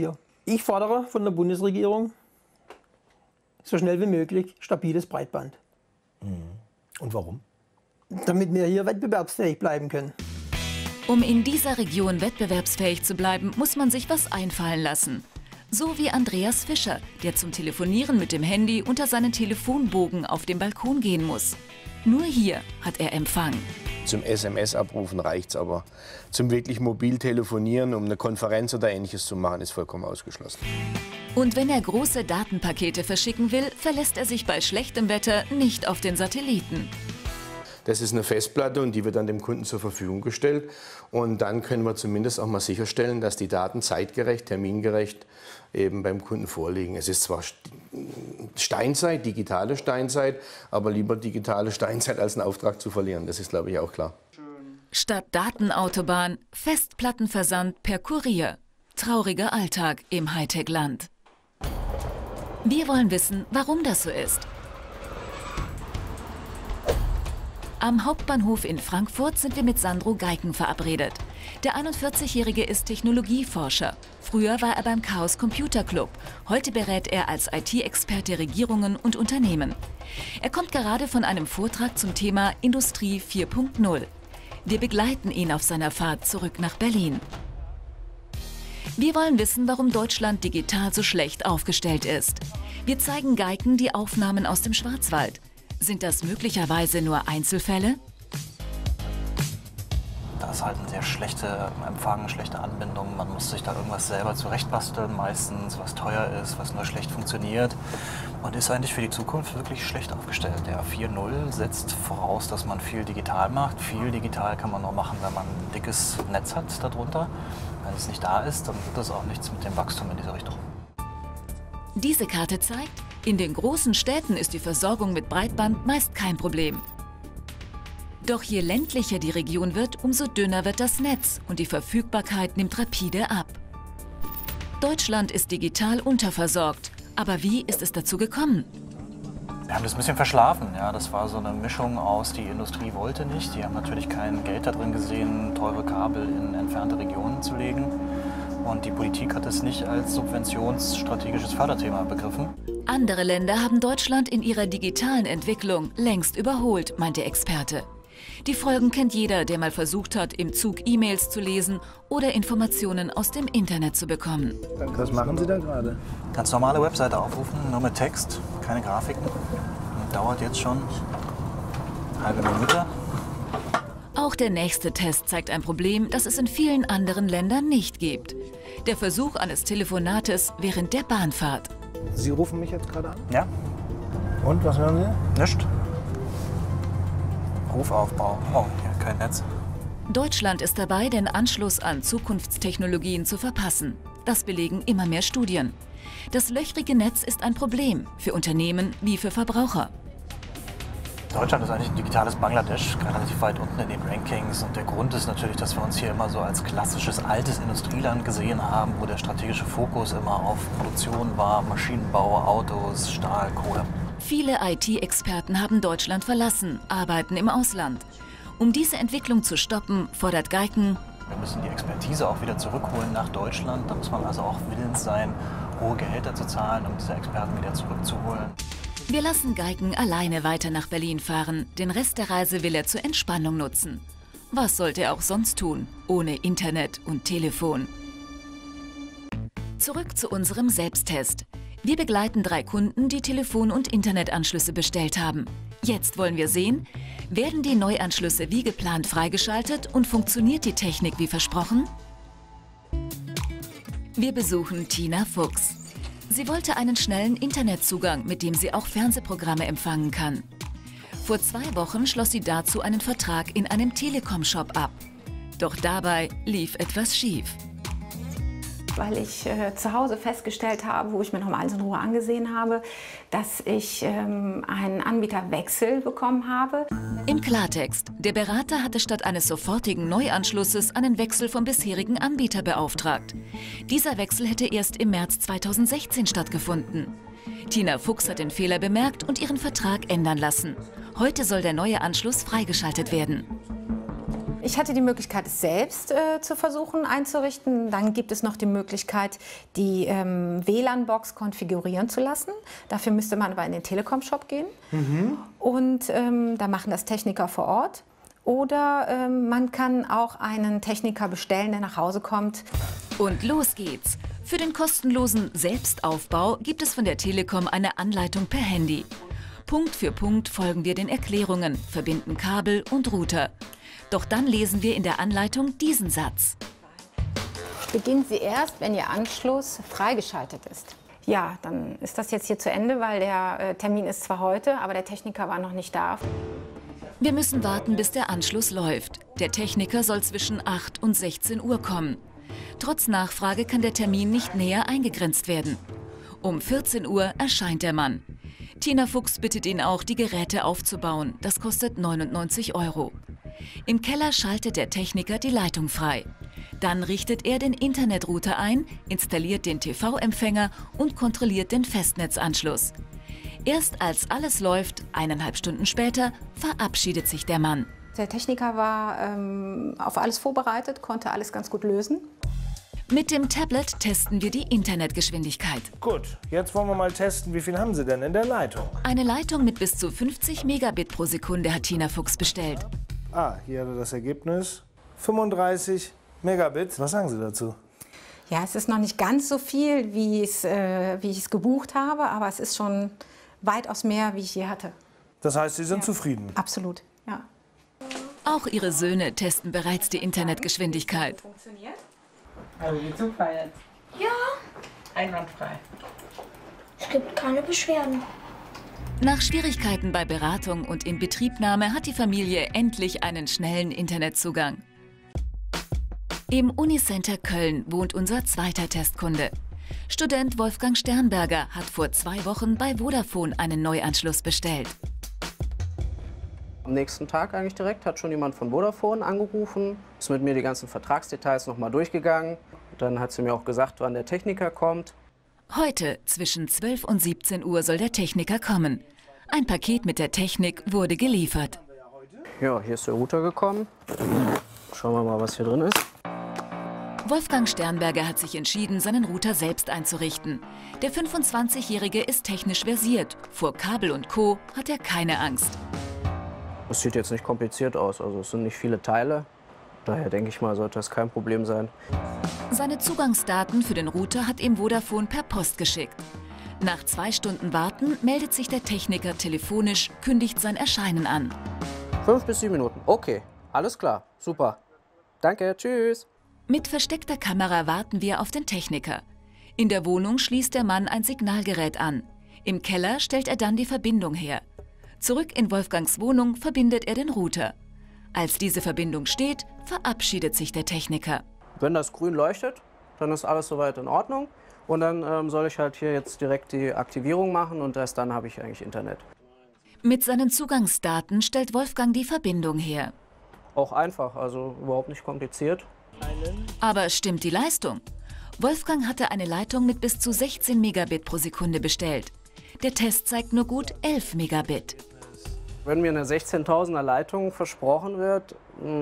Ich fordere von der Bundesregierung so schnell wie möglich stabiles Breitband. Und warum? Damit wir hier wettbewerbsfähig bleiben können. Um in dieser Region wettbewerbsfähig zu bleiben, muss man sich was einfallen lassen. So wie Andreas Fischer, der zum Telefonieren mit dem Handy unter seinen Telefonbogen auf dem Balkon gehen muss. Nur hier hat er Empfang. Zum S M S-Abrufen reicht's, aber zum wirklich mobil telefonieren, um eine Konferenz oder Ähnliches zu machen, ist vollkommen ausgeschlossen. Und wenn er große Datenpakete verschicken will, verlässt er sich bei schlechtem Wetter nicht auf den Satelliten. Das ist eine Festplatte und die wird dann dem Kunden zur Verfügung gestellt. Und dann können wir zumindest auch mal sicherstellen, dass die Daten zeitgerecht, termingerecht eben beim Kunden vorliegen. Es ist zwar Steinzeit, digitale Steinzeit, aber lieber digitale Steinzeit als einen Auftrag zu verlieren. Das ist, glaube ich, auch klar. Statt Datenautobahn, Festplattenversand per Kurier. Trauriger Alltag im Hightech-Land. Wir wollen wissen, warum das so ist. Am Hauptbahnhof in Frankfurt sind wir mit Sandro Geiken verabredet. Der einundvierzigjährige ist Technologieforscher. Früher war er beim Chaos Computer Club. Heute berät er als I T-Experte Regierungen und Unternehmen. Er kommt gerade von einem Vortrag zum Thema Industrie vier Punkt null. Wir begleiten ihn auf seiner Fahrt zurück nach Berlin. Wir wollen wissen, warum Deutschland digital so schlecht aufgestellt ist. Wir zeigen Geiken die Aufnahmen aus dem Schwarzwald. Sind das möglicherweise nur Einzelfälle? Da ist halt ein sehr schlechter Empfang, schlechte Anbindung. Man muss sich da irgendwas selber zurechtbasteln, meistens, was teuer ist, was nur schlecht funktioniert. Und ist eigentlich für die Zukunft wirklich schlecht aufgestellt. Der vier Punkt null setzt voraus, dass man viel digital macht. Viel digital kann man nur machen, wenn man ein dickes Netz hat darunter. Wenn es nicht da ist, dann wird das auch nichts mit dem Wachstum in diese Richtung. Diese Karte zeigt, in den großen Städten ist die Versorgung mit Breitband meist kein Problem. Doch je ländlicher die Region wird, umso dünner wird das Netz und die Verfügbarkeit nimmt rapide ab. Deutschland ist digital unterversorgt. Aber wie ist es dazu gekommen? Wir haben das ein bisschen verschlafen. Ja, das war so eine Mischung aus, die Industrie wollte nicht. Die haben natürlich kein Geld da drin gesehen, teure Kabel in entfernte Regionen zu legen. Und die Politik hat es nicht als subventionsstrategisches Förderthema begriffen. Andere Länder haben Deutschland in ihrer digitalen Entwicklung längst überholt, meint der Experte. Die Folgen kennt jeder, der mal versucht hat, im Zug E-Mails zu lesen oder Informationen aus dem Internet zu bekommen. Was machen Sie da gerade? Ganz normale Webseite aufrufen, nur mit Text, keine Grafiken. Dauert jetzt schon eine halbe Minute. Auch der nächste Test zeigt ein Problem, das es in vielen anderen Ländern nicht gibt. Der Versuch eines Telefonates während der Bahnfahrt. Sie rufen mich jetzt gerade an? Ja. Und, was hören Sie? Nichts. Rufaufbau. Oh, hier kein Netz. Deutschland ist dabei, den Anschluss an Zukunftstechnologien zu verpassen. Das belegen immer mehr Studien. Das löchrige Netz ist ein Problem für Unternehmen wie für Verbraucher. Deutschland ist eigentlich ein digitales Bangladesch, relativ weit unten in den Rankings. Und der Grund ist natürlich, dass wir uns hier immer so als klassisches altes Industrieland gesehen haben, wo der strategische Fokus immer auf Produktion war, Maschinenbau, Autos, Stahl, Kohle. Viele I T-Experten haben Deutschland verlassen, arbeiten im Ausland. Um diese Entwicklung zu stoppen, fordert Geiken: Wir müssen die Expertise auch wieder zurückholen nach Deutschland. Da muss man also auch willens sein, hohe Gehälter zu zahlen, um diese Experten wieder zurückzuholen. Wir lassen Geiken alleine weiter nach Berlin fahren. Den Rest der Reise will er zur Entspannung nutzen. Was sollte er auch sonst tun, ohne Internet und Telefon? Zurück zu unserem Selbsttest. Wir begleiten drei Kunden, die Telefon- und Internetanschlüsse bestellt haben. Jetzt wollen wir sehen, werden die Neuanschlüsse wie geplant freigeschaltet und funktioniert die Technik wie versprochen? Wir besuchen Tina Fuchs. Sie wollte einen schnellen Internetzugang, mit dem sie auch Fernsehprogramme empfangen kann. Vor zwei Wochen schloss sie dazu einen Vertrag in einem Telekom-Shop ab. Doch dabei lief etwas schief. Weil ich äh, zu Hause festgestellt habe, wo ich mir noch mal alles in Ruhe angesehen habe, dass ich ähm, einen Anbieterwechsel bekommen habe. Im Klartext, der Berater hatte statt eines sofortigen Neuanschlusses einen Wechsel vom bisherigen Anbieter beauftragt. Dieser Wechsel hätte erst im März zweitausendsechzehn stattgefunden. Tina Fuchs hat den Fehler bemerkt und ihren Vertrag ändern lassen. Heute soll der neue Anschluss freigeschaltet werden. Ich hatte die Möglichkeit, es selbst äh, zu versuchen einzurichten. Dann gibt es noch die Möglichkeit, die ähm, W L A N-Box konfigurieren zu lassen. Dafür müsste man aber in den Telekom-Shop gehen. Mhm. Und ähm, da machen das Techniker vor Ort. Oder ähm, man kann auch einen Techniker bestellen, der nach Hause kommt. Und los geht's. Für den kostenlosen Selbstaufbau gibt es von der Telekom eine Anleitung per Handy. Punkt für Punkt folgen wir den Erklärungen, verbinden Kabel und Router. Doch dann lesen wir in der Anleitung diesen Satz. Beginnen Sie erst, wenn Ihr Anschluss freigeschaltet ist. Ja, dann ist das jetzt hier zu Ende, weil der äh, Termin ist zwar heute, aber der Techniker war noch nicht da. Wir müssen warten, bis der Anschluss läuft. Der Techniker soll zwischen acht und sechzehn Uhr kommen. Trotz Nachfrage kann der Termin nicht näher eingegrenzt werden. Um vierzehn Uhr erscheint der Mann. Tina Fuchs bittet ihn auch, die Geräte aufzubauen. Das kostet neunundneunzig Euro. Im Keller schaltet der Techniker die Leitung frei. Dann richtet er den Internetrouter ein, installiert den T V-Empfänger und kontrolliert den Festnetzanschluss. Erst als alles läuft, eineinhalb Stunden später, verabschiedet sich der Mann. Der Techniker war ähm, auf alles vorbereitet, konnte alles ganz gut lösen. Mit dem Tablet testen wir die Internetgeschwindigkeit. Gut, jetzt wollen wir mal testen, wie viel haben Sie denn in der Leitung? Eine Leitung mit bis zu fünfzig Megabit pro Sekunde hat Tina Fuchs bestellt. Ah, hier hat er das Ergebnis. fünfunddreißig Megabit. Was sagen Sie dazu? Ja, es ist noch nicht ganz so viel, wie, es, äh, wie ich es gebucht habe, aber es ist schon weitaus mehr, wie ich je hatte. Das heißt, Sie sind ja. zufrieden? Absolut, ja. Auch ihre Söhne testen bereits die Internetgeschwindigkeit. Funktioniert? Also wie super jetzt. Ja. Einwandfrei. Es gibt keine Beschwerden. Nach Schwierigkeiten bei Beratung und Inbetriebnahme hat die Familie endlich einen schnellen Internetzugang. Im Unicenter Köln wohnt unser zweiter Testkunde. Student Wolfgang Sternberger hat vor zwei Wochen bei Vodafone einen Neuanschluss bestellt. Am nächsten Tag eigentlich direkt hat schon jemand von Vodafone angerufen, ist mit mir die ganzen Vertragsdetails noch mal durchgegangen. Dann hat sie mir auch gesagt, wann der Techniker kommt. Heute zwischen zwölf und siebzehn Uhr soll der Techniker kommen. Ein Paket mit der Technik wurde geliefert. Ja, hier ist der Router gekommen. Schauen wir mal, was hier drin ist. Wolfgang Sternberger hat sich entschieden, seinen Router selbst einzurichten. Der fünfundzwanzigjährige ist technisch versiert. Vor Kabel und Co. hat er keine Angst. Es sieht jetzt nicht kompliziert aus, also es sind nicht viele Teile. Daher denke ich mal, sollte das kein Problem sein. Seine Zugangsdaten für den Router hat ihm Vodafone per Post geschickt. Nach zwei Stunden Warten meldet sich der Techniker telefonisch, kündigt sein Erscheinen an. Fünf bis sieben Minuten. Okay, alles klar, super. Danke, tschüss. Mit versteckter Kamera warten wir auf den Techniker. In der Wohnung schließt der Mann ein Signalgerät an. Im Keller stellt er dann die Verbindung her. Zurück in Wolfgangs Wohnung verbindet er den Router. Als diese Verbindung steht, verabschiedet sich der Techniker. Wenn das grün leuchtet, dann ist alles soweit in Ordnung. Und dann ähm, soll ich halt hier jetzt direkt die Aktivierung machen und erst dann habe ich eigentlich Internet. Mit seinen Zugangsdaten stellt Wolfgang die Verbindung her. Auch einfach, also überhaupt nicht kompliziert. Aber stimmt die Leistung? Wolfgang hatte eine Leitung mit bis zu sechzehn Megabit pro Sekunde bestellt. Der Test zeigt nur gut elf Megabit. Wenn mir eine sechzehntausender Leitung versprochen wird,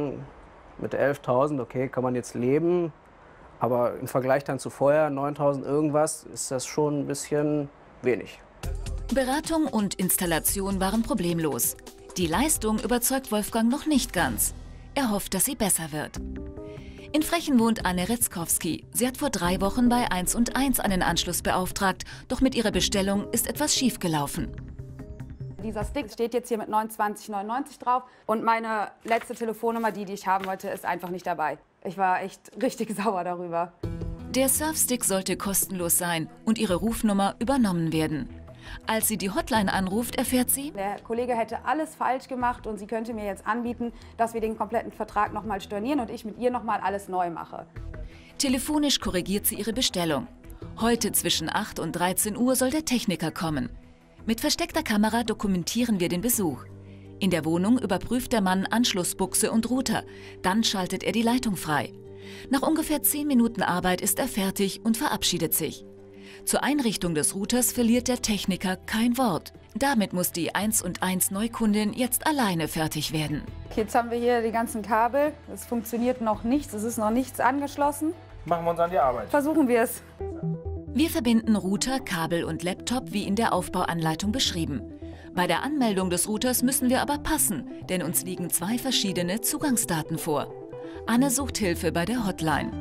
mit elftausend, okay, kann man jetzt leben. Aber im Vergleich dann zu vorher, neuntausend irgendwas, ist das schon ein bisschen wenig. Beratung und Installation waren problemlos. Die Leistung überzeugt Wolfgang noch nicht ganz. Er hofft, dass sie besser wird. In Frechen wohnt Anne Retzkowski. Sie hat vor drei Wochen bei eins und eins einen Anschluss beauftragt, doch mit ihrer Bestellung ist etwas schiefgelaufen. Dieser Stick steht jetzt hier mit neunundzwanzig neunundneunzig drauf und meine letzte Telefonnummer, die, die ich haben wollte, ist einfach nicht dabei. Ich war echt richtig sauer darüber. Der Surfstick sollte kostenlos sein und ihre Rufnummer übernommen werden. Als sie die Hotline anruft, erfährt sie: Der Kollege hätte alles falsch gemacht und sie könnte mir jetzt anbieten, dass wir den kompletten Vertrag noch mal stornieren und ich mit ihr noch mal alles neu mache. Telefonisch korrigiert sie ihre Bestellung. Heute zwischen acht und dreizehn Uhr soll der Techniker kommen. Mit versteckter Kamera dokumentieren wir den Besuch. In der Wohnung überprüft der Mann Anschlussbuchse und Router. Dann schaltet er die Leitung frei. Nach ungefähr zehn Minuten Arbeit ist er fertig und verabschiedet sich. Zur Einrichtung des Routers verliert der Techniker kein Wort. Damit muss die eins und eins Neukundin jetzt alleine fertig werden. Jetzt haben wir hier die ganzen Kabel. Es funktioniert noch nichts, es ist noch nichts angeschlossen. Machen wir uns an die Arbeit. Versuchen wir es. Wir verbinden Router, Kabel und Laptop wie in der Aufbauanleitung beschrieben. Bei der Anmeldung des Routers müssen wir aber passen, denn uns liegen zwei verschiedene Zugangsdaten vor. Anne sucht Hilfe bei der Hotline.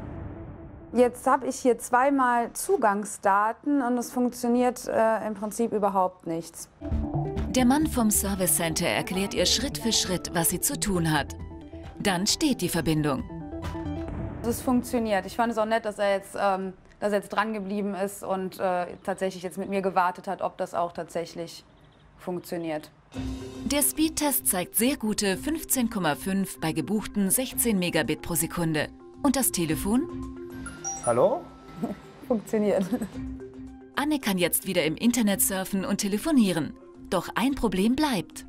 Jetzt habe ich hier zweimal Zugangsdaten und es funktioniert äh, im Prinzip überhaupt nichts. Der Mann vom Service Center erklärt ihr Schritt für Schritt, was sie zu tun hat. Dann steht die Verbindung. Es funktioniert. Ich fand es auch nett, dass er jetzt, ähm, dass er jetzt dran geblieben ist und äh, tatsächlich jetzt mit mir gewartet hat, ob das auch tatsächlich funktioniert. Der Speedtest zeigt sehr gute fünfzehn Komma fünf bei gebuchten sechzehn Megabit pro Sekunde. Und das Telefon? Hallo? Funktioniert. Anne kann jetzt wieder im Internet surfen und telefonieren. Doch ein Problem bleibt.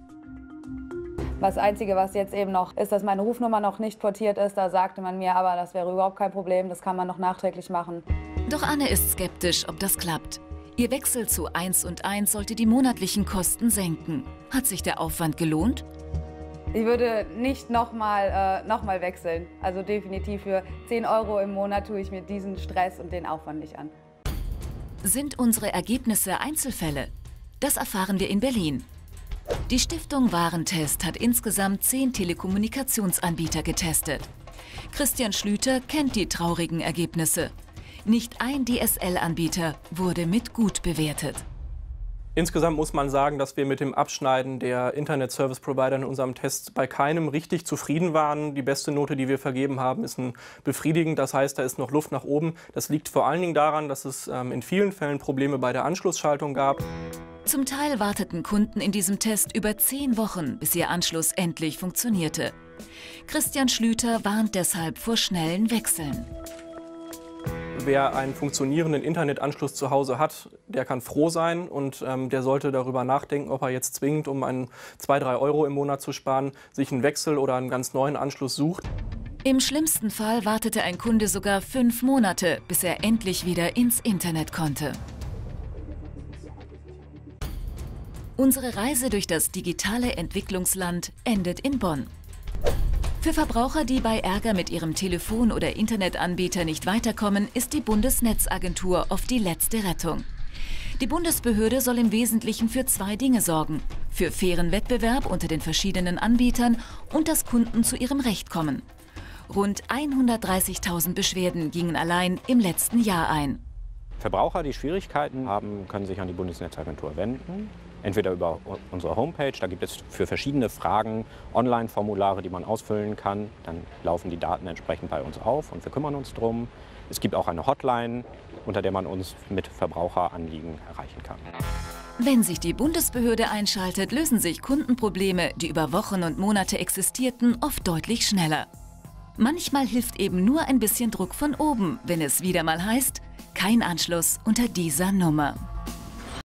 Das Einzige, was jetzt eben noch ist, dass meine Rufnummer noch nicht portiert ist. Da sagte man mir, aber das wäre überhaupt kein Problem, das kann man noch nachträglich machen. Doch Anne ist skeptisch, ob das klappt. Ihr Wechsel zu eins und eins sollte die monatlichen Kosten senken. Hat sich der Aufwand gelohnt? Ich würde nicht nochmal äh, noch mal wechseln. Also definitiv für zehn Euro im Monat tue ich mir diesen Stress und den Aufwand nicht an. Sind unsere Ergebnisse Einzelfälle? Das erfahren wir in Berlin. Die Stiftung Warentest hat insgesamt zehn Telekommunikationsanbieter getestet. Christian Schlüter kennt die traurigen Ergebnisse. Nicht ein D S L-Anbieter wurde mit gut bewertet. Insgesamt muss man sagen, dass wir mit dem Abschneiden der Internet-Service-Provider in unserem Test bei keinem richtig zufrieden waren. Die beste Note, die wir vergeben haben, ist ein befriedigend. Das heißt, da ist noch Luft nach oben. Das liegt vor allen Dingen daran, dass es ähm, in vielen Fällen Probleme bei der Anschlussschaltung gab. Zum Teil warteten Kunden in diesem Test über zehn Wochen, bis ihr Anschluss endlich funktionierte. Christian Schlüter warnt deshalb vor schnellen Wechseln. Wer einen funktionierenden Internetanschluss zu Hause hat, der kann froh sein und ähm, der sollte darüber nachdenken, ob er jetzt zwingend, um einen zwei, drei Euro im Monat zu sparen, sich einen Wechsel oder einen ganz neuen Anschluss sucht. Im schlimmsten Fall wartete ein Kunde sogar fünf Monate, bis er endlich wieder ins Internet konnte. Unsere Reise durch das digitale Entwicklungsland endet in Bonn. Für Verbraucher, die bei Ärger mit ihrem Telefon- oder Internetanbieter nicht weiterkommen, ist die Bundesnetzagentur oft die letzte Rettung. Die Bundesbehörde soll im Wesentlichen für zwei Dinge sorgen: für fairen Wettbewerb unter den verschiedenen Anbietern und dass Kunden zu ihrem Recht kommen. Rund hundertdreißigtausend Beschwerden gingen allein im letzten Jahr ein. Verbraucher, die Schwierigkeiten haben, können sich an die Bundesnetzagentur wenden. Entweder über unsere Homepage, da gibt es für verschiedene Fragen Online-Formulare, die man ausfüllen kann. Dann laufen die Daten entsprechend bei uns auf und wir kümmern uns drum. Es gibt auch eine Hotline, unter der man uns mit Verbraucheranliegen erreichen kann. Wenn sich die Bundesbehörde einschaltet, lösen sich Kundenprobleme, die über Wochen und Monate existierten, oft deutlich schneller. Manchmal hilft eben nur ein bisschen Druck von oben, wenn es wieder mal heißt, kein Anschluss unter dieser Nummer.